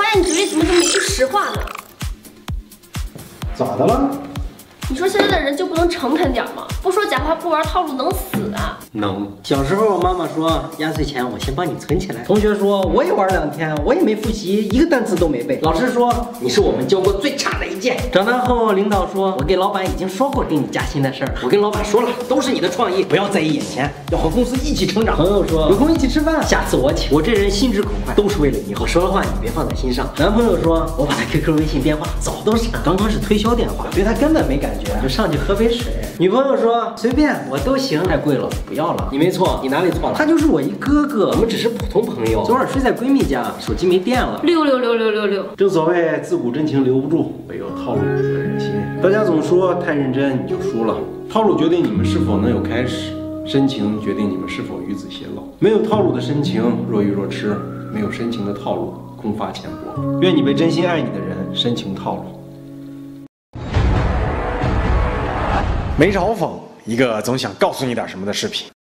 发现你嘴里怎么就没句实话呢？ 咋的了？ 你说现在的人就不能诚恳点吗？不说假话，不玩套路，能死啊？ 能。 小时候妈妈说压岁钱我先帮你存起来。同学说我也玩2天，我也没复习，一个单词都没背。老师说你是我们教过最差的一届。长大后领导说我给老板已经说过给你加薪的事儿，我跟老板说了，都是你的创意，不要在意眼前，要和公司一起成长。朋友说有空一起吃饭，下次我请。我这人心直口快，都是为了你好，说的话你别放在心上。男朋友说我把他 QQ 微信电话早都删了，刚刚是推销电话，对他根本没感觉，就上去喝杯水。女朋友说随便我都行，太贵了不要了。你没错，你哪里错了？他就是我一哥哥，我们只是普通朋友。昨晚睡在闺蜜家，手机没电了。 6666666。 正所谓自古真情留不住，唯有套路不得人心。大家总说太认真你就输了，套路决定你们是否能有开始，深情决定你们是否与子偕老。没有套路的深情若愚若痴，没有深情的套路空乏浅薄。愿你被真心爱你的人深情套路。 没嘲讽，一个总想告诉你点什么的视频。